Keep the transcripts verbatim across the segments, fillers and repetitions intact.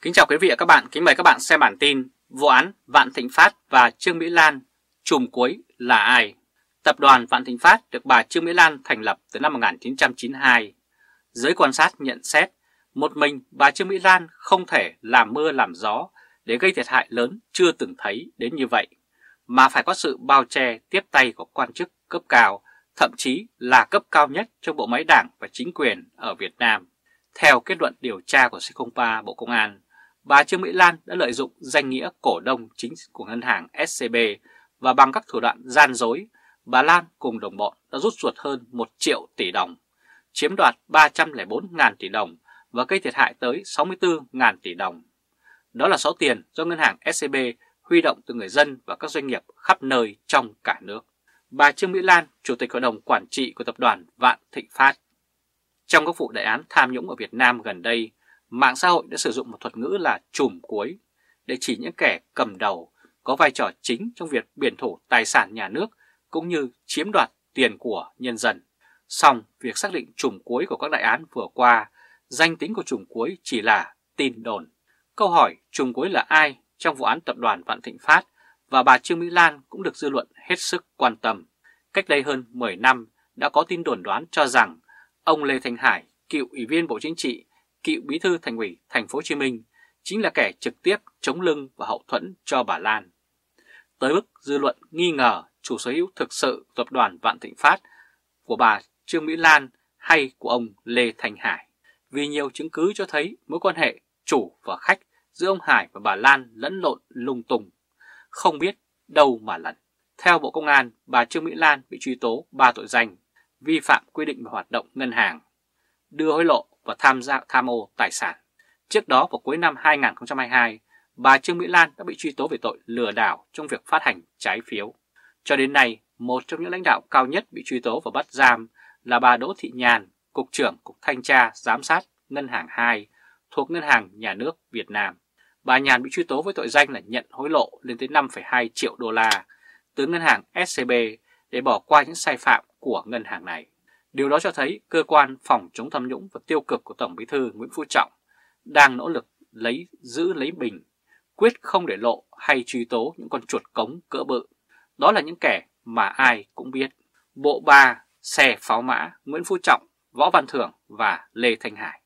Kính chào quý vị và các bạn, kính mời các bạn xem bản tin vụ án Vạn Thịnh Phát và Trương Mỹ Lan, trùm cuối là ai? Tập đoàn Vạn Thịnh Phát được bà Trương Mỹ Lan thành lập từ năm một nghìn chín trăm chín mươi hai. Giới quan sát nhận xét, một mình bà Trương Mỹ Lan không thể làm mưa làm gió để gây thiệt hại lớn chưa từng thấy đến như vậy, mà phải có sự bao che tiếp tay của quan chức cấp cao, thậm chí là cấp cao nhất trong bộ máy đảng và chính quyền ở Việt Nam. Theo kết luận điều tra của C không ba Bộ Công an, bà Trương Mỹ Lan đã lợi dụng danh nghĩa cổ đông chính của ngân hàng ét xê bê và bằng các thủ đoạn gian dối, bà Lan cùng đồng bọn đã rút ruột hơn một triệu tỷ đồng, chiếm đoạt ba trăm lẻ bốn nghìn tỷ đồng và gây thiệt hại tới sáu mươi tư nghìn tỷ đồng. Đó là số tiền do ngân hàng ét xê bê huy động từ người dân và các doanh nghiệp khắp nơi trong cả nước. Bà Trương Mỹ Lan, Chủ tịch Hội đồng Quản trị của Tập đoàn Vạn Thịnh Phát. Trong các vụ đại án tham nhũng ở Việt Nam gần đây, mạng xã hội đã sử dụng một thuật ngữ là trùm cuối để chỉ những kẻ cầm đầu có vai trò chính trong việc biển thủ tài sản nhà nước cũng như chiếm đoạt tiền của nhân dân. Song việc xác định trùm cuối của các đại án vừa qua, danh tính của trùm cuối chỉ là tin đồn. Câu hỏi trùm cuối là ai trong vụ án Tập đoàn Vạn Thịnh Phát và bà Trương Mỹ Lan cũng được dư luận hết sức quan tâm. Cách đây hơn mười năm đã có tin đồn đoán cho rằng ông Lê Thanh Hải, cựu Ủy viên Bộ Chính trị, cựu Bí thư Thành ủy Thành phố Hồ Chí Minh chính là kẻ trực tiếp chống lưng và hậu thuẫn cho bà Lan. Tới mức dư luận nghi ngờ chủ sở hữu thực sự Tập đoàn Vạn Thịnh Phát của bà Trương Mỹ Lan hay của ông Lê Thanh Hải, vì nhiều chứng cứ cho thấy mối quan hệ chủ và khách giữa ông Hải và bà Lan lẫn lộn lung tung, không biết đâu mà lần. Theo Bộ Công an, bà Trương Mỹ Lan bị truy tố ba tội danh: vi phạm quy định về hoạt động ngân hàng, đưa hối lộ và tham gia tham ô tài sản. Trước đó vào cuối năm hai nghìn không trăm hai mươi hai, bà Trương Mỹ Lan đã bị truy tố về tội lừa đảo trong việc phát hành trái phiếu. Cho đến nay, một trong những lãnh đạo cao nhất bị truy tố và bắt giam là bà Đỗ Thị Nhàn, Cục trưởng Cục Thanh tra Giám sát Ngân hàng hai thuộc Ngân hàng Nhà nước Việt Nam. Bà Nhàn bị truy tố với tội danh là nhận hối lộ lên tới năm phẩy hai triệu đô la từ ngân hàng ét xê bê để bỏ qua những sai phạm của ngân hàng này. Điều đó cho thấy cơ quan phòng chống tham nhũng và tiêu cực của Tổng Bí thư Nguyễn Phú Trọng đang nỗ lực lấy giữ lấy bình, quyết không để lộ hay truy tố những con chuột cống cỡ bự. Đó là những kẻ mà ai cũng biết: bộ ba, xe pháo mã, Nguyễn Phú Trọng, Võ Văn Thưởng và Lê Thanh Hải.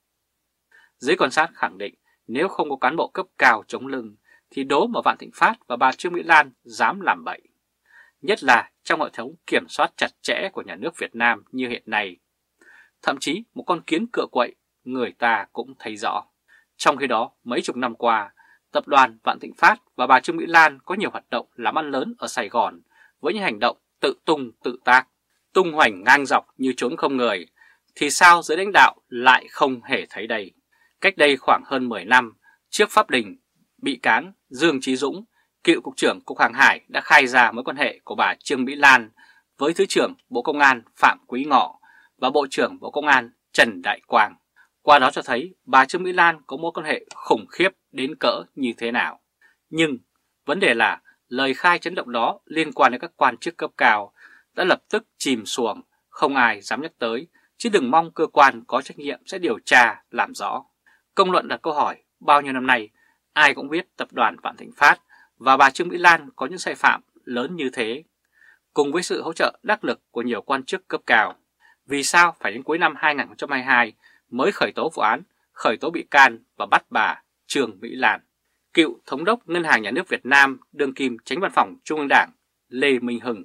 Giới quan sát khẳng định nếu không có cán bộ cấp cao chống lưng thì đố mà Vạn Thịnh Phát và bà Trương Mỹ Lan dám làm bậy. Nhất là trong hệ thống kiểm soát chặt chẽ của nhà nước Việt Nam như hiện nay. Thậm chí một con kiến cựa quậy người ta cũng thấy rõ. Trong khi đó, mấy chục năm qua, Tập đoàn Vạn Thịnh Phát và bà Trương Mỹ Lan có nhiều hoạt động làm ăn lớn ở Sài Gòn với những hành động tự tung tự tác, tung hoành ngang dọc như trốn không người, thì sao giới lãnh đạo lại không hề thấy đây? Cách đây khoảng hơn mười năm, trước pháp đình, bị cáo Dương Chí Dũng, cựu Cục trưởng Cục Hàng hải đã khai ra mối quan hệ của bà Trương Mỹ Lan với Thứ trưởng Bộ Công an Phạm Quý Ngọ và Bộ trưởng Bộ Công an Trần Đại Quang. Qua đó cho thấy bà Trương Mỹ Lan có mối quan hệ khủng khiếp đến cỡ như thế nào. Nhưng vấn đề là lời khai chấn động đó liên quan đến các quan chức cấp cao đã lập tức chìm xuồng, không ai dám nhắc tới, chứ đừng mong cơ quan có trách nhiệm sẽ điều tra làm rõ. Công luận đặt câu hỏi, bao nhiêu năm nay ai cũng biết Tập đoàn Vạn Thịnh Phát và bà Trương Mỹ Lan có những sai phạm lớn như thế, cùng với sự hỗ trợ đắc lực của nhiều quan chức cấp cao. Vì sao phải đến cuối năm hai nghìn không trăm hai mươi hai mới khởi tố vụ án, khởi tố bị can và bắt bà Trương Mỹ Lan? Cựu Thống đốc Ngân hàng Nhà nước Việt Nam, đương kim Chánh Văn phòng Trung ương Đảng Lê Minh Hưng.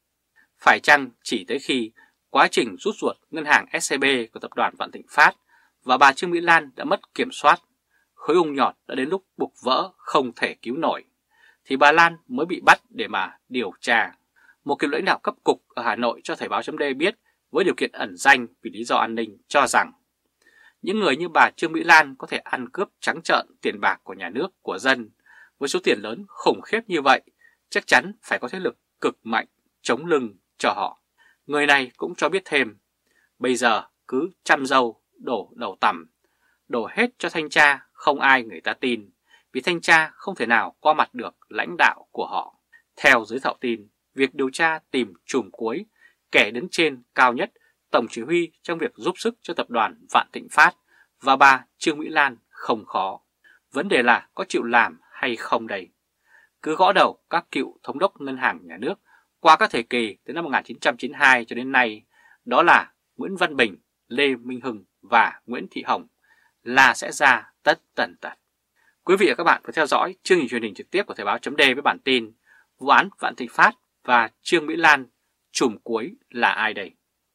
Phải chăng chỉ tới khi quá trình rút ruột ngân hàng ét xê bê của Tập đoàn Vạn Thịnh Phát và bà Trương Mỹ Lan đã mất kiểm soát, khối ung nhọt đã đến lúc bục vỡ không thể cứu nổi, thì bà Lan mới bị bắt để mà điều tra? Một cựu lãnh đạo cấp cục ở Hà Nội cho Thời báo chấm D biết với điều kiện ẩn danh vì lý do an ninh cho rằng những người như bà Trương Mỹ Lan có thể ăn cướp trắng trợn tiền bạc của nhà nước, của dân với số tiền lớn khủng khiếp như vậy, chắc chắn phải có thế lực cực mạnh chống lưng cho họ. Người này cũng cho biết thêm, bây giờ cứ chăm dâu đổ đầu tằm, đổ hết cho thanh tra, không ai người ta tin, vì thanh tra không thể nào qua mặt được lãnh đạo của họ. Theo giới thạo tin, việc điều tra tìm trùm cuối, kẻ đứng trên cao nhất, tổng chỉ huy trong việc giúp sức cho Tập đoàn Vạn Thịnh Phát và bà Trương Mỹ Lan không khó. Vấn đề là có chịu làm hay không đây? Cứ gõ đầu các cựu thống đốc ngân hàng nhà nước qua các thời kỳ từ năm một nghìn chín trăm chín mươi hai cho đến nay, đó là Nguyễn Văn Bình, Lê Minh Hưng và Nguyễn Thị Hồng, là sẽ ra tất tần tật. Quý vị và các bạn có theo dõi chương trình truyền hình trực tiếp của Thời báo chấm D với bản tin vụ án Vạn Thịnh Phát và Trương Mỹ Lan, trùm cuối là ai đây?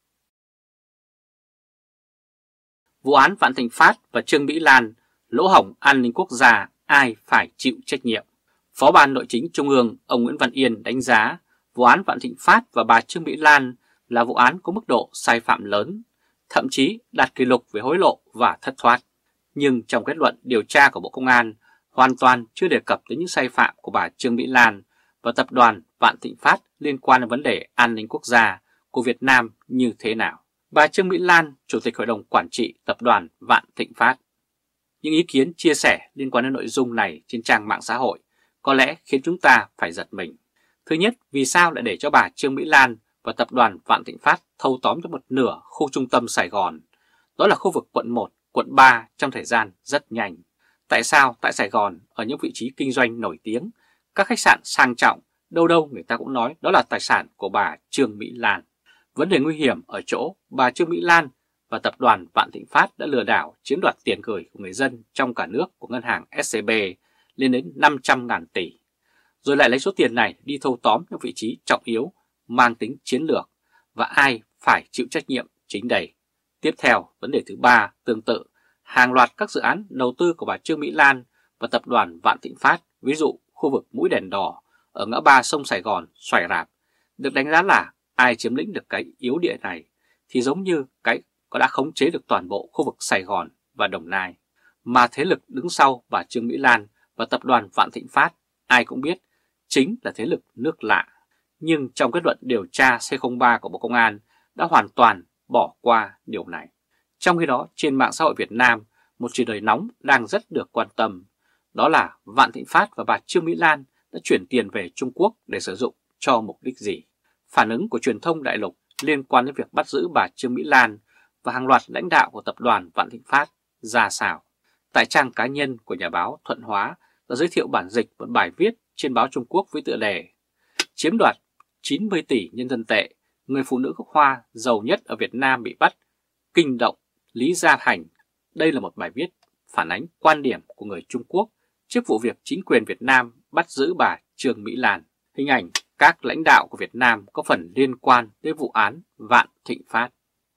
Vụ án Vạn Thịnh Phát và Trương Mỹ Lan, lỗ hổng an ninh quốc gia, ai phải chịu trách nhiệm? Phó Ban Nội chính Trung ương ông Nguyễn Văn Yên đánh giá vụ án Vạn Thịnh Phát và bà Trương Mỹ Lan là vụ án có mức độ sai phạm lớn, thậm chí đạt kỷ lục về hối lộ và thất thoát. Nhưng trong kết luận điều tra của Bộ Công an hoàn toàn chưa đề cập đến những sai phạm của bà Trương Mỹ Lan và tập đoàn Vạn Thịnh Phát liên quan đến vấn đề an ninh quốc gia của Việt Nam như thế nào. Bà Trương Mỹ Lan, Chủ tịch Hội đồng Quản trị Tập đoàn Vạn Thịnh Phát. Những ý kiến chia sẻ liên quan đến nội dung này trên trang mạng xã hội có lẽ khiến chúng ta phải giật mình. Thứ nhất, vì sao lại để cho bà Trương Mỹ Lan và Tập đoàn Vạn Thịnh Phát thâu tóm cho một nửa khu trung tâm Sài Gòn, đó là khu vực quận một, quận ba trong thời gian rất nhanh? Tại sao tại Sài Gòn, ở những vị trí kinh doanh nổi tiếng, các khách sạn sang trọng, đâu đâu người ta cũng nói đó là tài sản của bà Trương Mỹ Lan? Vấn đề nguy hiểm ở chỗ bà Trương Mỹ Lan và Tập đoàn Vạn Thịnh Phát đã lừa đảo chiếm đoạt tiền gửi của người dân trong cả nước của ngân hàng ét xê bê lên đến năm trăm nghìn tỷ, rồi lại lấy số tiền này đi thâu tóm những vị trí trọng yếu mang tính chiến lược, và ai phải chịu trách nhiệm chính đây? Tiếp theo, vấn đề thứ ba tương tự, hàng loạt các dự án đầu tư của bà Trương Mỹ Lan và Tập đoàn Vạn Thịnh Phát, ví dụ khu vực Mũi Đèn Đỏ ở ngã ba sông Sài Gòn xoài rạp, được đánh giá là ai chiếm lĩnh được cái yếu địa này thì giống như cái có đã khống chế được toàn bộ khu vực Sài Gòn và Đồng Nai. Mà thế lực đứng sau bà Trương Mỹ Lan và Tập đoàn Vạn Thịnh Phát ai cũng biết chính là thế lực nước lạ. Nhưng trong kết luận điều tra C không ba của Bộ Công an đã hoàn toàn bỏ qua điều này. Trong khi đó, trên mạng xã hội Việt Nam, một chủ đề nóng đang rất được quan tâm, đó là Vạn Thịnh Phát và bà Trương Mỹ Lan đã chuyển tiền về Trung Quốc để sử dụng cho mục đích gì? Phản ứng của truyền thông đại lục liên quan đến việc bắt giữ bà Trương Mỹ Lan và hàng loạt lãnh đạo của Tập đoàn Vạn Thịnh Phát ra sao? Tại trang cá nhân của nhà báo Thuận Hóa đã giới thiệu bản dịch một bài viết trên báo Trung Quốc với tựa đề Chiếm đoạt chín mươi tỷ nhân dân tệ, người phụ nữ gốc Hoa giàu nhất ở Việt Nam bị bắt, kinh động Lý Gia Thành. Đây là một bài viết phản ánh quan điểm của người Trung Quốc trước vụ việc chính quyền Việt Nam bắt giữ bà Trương Mỹ Lan. Hình ảnh các lãnh đạo của Việt Nam có phần liên quan đến vụ án Vạn Thịnh Phát.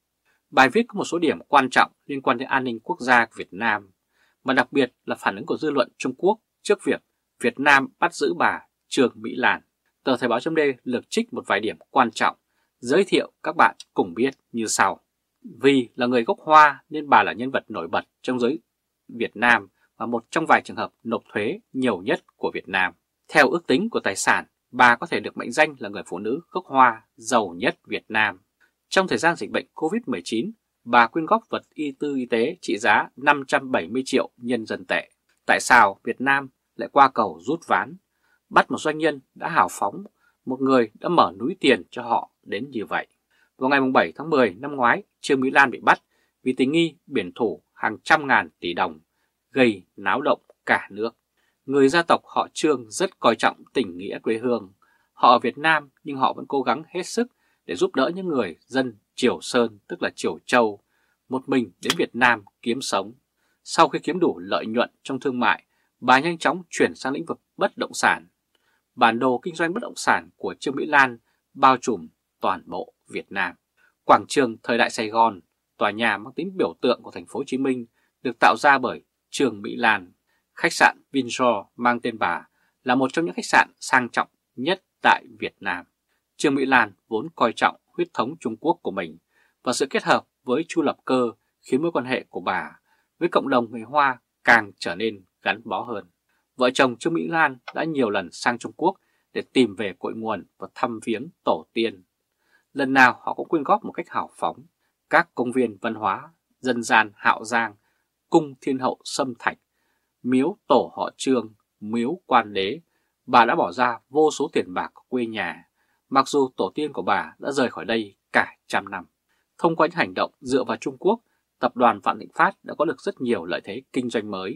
Bài viết có một số điểm quan trọng liên quan đến an ninh quốc gia của Việt Nam, mà đặc biệt là phản ứng của dư luận Trung Quốc trước việc Việt Nam bắt giữ bà Trương Mỹ Lan. Tờ Thời báo chấm D lược trích một vài điểm quan trọng, giới thiệu các bạn cùng biết như sau. Vì là người gốc Hoa nên bà là nhân vật nổi bật trong giới Việt Nam và một trong vài trường hợp nộp thuế nhiều nhất của Việt Nam. Theo ước tính của tài sản, bà có thể được mệnh danh là người phụ nữ gốc Hoa giàu nhất Việt Nam. Trong thời gian dịch bệnh Covid mười chín, bà quyên góp vật y tư y tế trị giá năm trăm bảy mươi triệu nhân dân tệ. Tại sao Việt Nam lại qua cầu rút ván, bắt một doanh nhân đã hào phóng, một người đã mở núi tiền cho họ đến như vậy? Vào ngày bảy tháng mười năm ngoái, Trương Mỹ Lan bị bắt vì tình nghi biển thủ hàng trăm ngàn tỷ đồng, gây náo động cả nước. Người gia tộc họ Trương rất coi trọng tình nghĩa quê hương. Họ ở Việt Nam nhưng họ vẫn cố gắng hết sức để giúp đỡ những người dân Triều Sơn, tức là Triều Châu, một mình đến Việt Nam kiếm sống. Sau khi kiếm đủ lợi nhuận trong thương mại, bà nhanh chóng chuyển sang lĩnh vực bất động sản. Bản đồ kinh doanh bất động sản của Trương Mỹ Lan bao trùm toàn bộ Việt Nam. Quảng trường thời đại Sài Gòn, tòa nhà mang tính biểu tượng của thành phố Hồ Chí Minh, được tạo ra bởi Trương Mỹ Lan. Khách sạn Windsor mang tên bà là một trong những khách sạn sang trọng nhất tại Việt Nam. Trương Mỹ Lan vốn coi trọng huyết thống Trung Quốc của mình, và sự kết hợp với Chu Lập Cơ khiến mối quan hệ của bà với cộng đồng người Hoa càng trở nên gắn bó hơn. Vợ chồng Trương Mỹ Lan đã nhiều lần sang Trung Quốc để tìm về cội nguồn và thăm viếng tổ tiên. Lần nào họ cũng quyên góp một cách hào phóng. Các công viên văn hóa, dân gian Hạo Giang, cung Thiên Hậu Sâm Thạch, miếu tổ họ Trương, miếu Quan Đế, bà đã bỏ ra vô số tiền bạc của quê nhà, mặc dù tổ tiên của bà đã rời khỏi đây cả trăm năm. Thông qua những hành động dựa vào Trung Quốc, Tập đoàn Vạn Thịnh Phát đã có được rất nhiều lợi thế kinh doanh mới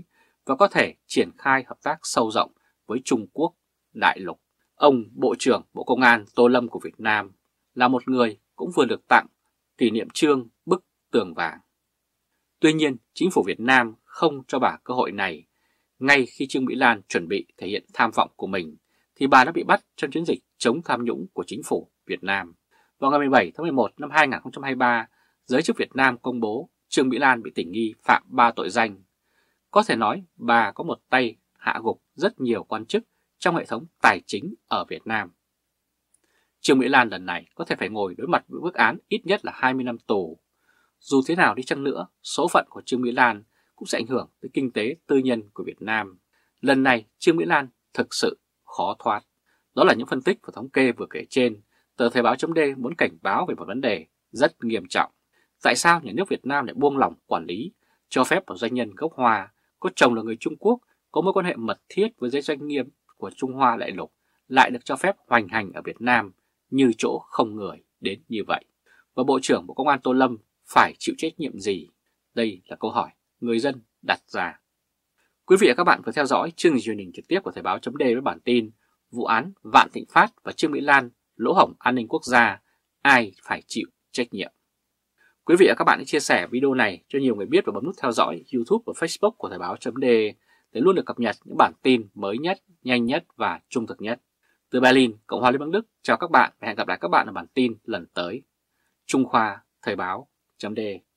và có thể triển khai hợp tác sâu rộng với Trung Quốc đại lục. Ông Bộ trưởng Bộ Công an Tô Lâm của Việt Nam là một người cũng vừa được tặng kỷ niệm chương bức tường vàng. Tuy nhiên, chính phủ Việt Nam không cho bà cơ hội này. Ngay khi Trương Mỹ Lan chuẩn bị thể hiện tham vọng của mình, thì bà đã bị bắt trong chiến dịch chống tham nhũng của chính phủ Việt Nam. Vào ngày mười bảy tháng mười một năm hai nghìn không trăm hai mươi ba, giới chức Việt Nam công bố Trương Mỹ Lan bị tình nghi phạm ba tội danh. Có thể nói bà có một tay hạ gục rất nhiều quan chức trong hệ thống tài chính ở Việt Nam. Trương Mỹ Lan lần này có thể phải ngồi đối mặt với mức án ít nhất là hai mươi năm tù. Dù thế nào đi chăng nữa, số phận của Trương Mỹ Lan cũng sẽ ảnh hưởng tới kinh tế tư nhân của Việt Nam. Lần này Trương Mỹ Lan thực sự khó thoát. Đó là những phân tích và thống kê vừa kể trên. Tờ Thời báo chấm D muốn cảnh báo về một vấn đề rất nghiêm trọng. Tại sao nhà nước Việt Nam lại buông lỏng quản lý, cho phép một doanh nhân gốc Hoa có chồng là người Trung Quốc, có mối quan hệ mật thiết với giới doanh nghiệp của Trung Hoa đại lục lại được cho phép hoành hành ở Việt Nam như chỗ không người đến như vậy? Và Bộ trưởng Bộ Công an Tô Lâm phải chịu trách nhiệm gì? Đây là câu hỏi người dân đặt ra. Quý vị và các bạn vừa theo dõi chương trình truyền hình trực tiếp của Thời báo chấm D với bản tin vụ án Vạn Thịnh Phát và Trương Mỹ Lan lỗ hổng an ninh quốc gia, ai phải chịu trách nhiệm? Quý vị và các bạn hãy chia sẻ video này cho nhiều người biết và bấm nút theo dõi YouTube và Facebook của Thời báo chấm D để luôn được cập nhật những bản tin mới nhất, nhanh nhất và trung thực nhất. Từ Berlin, Cộng hòa Liên bang Đức, chào các bạn và hẹn gặp lại các bạn ở bản tin lần tới. Trung Khoa, Thời báo chấm D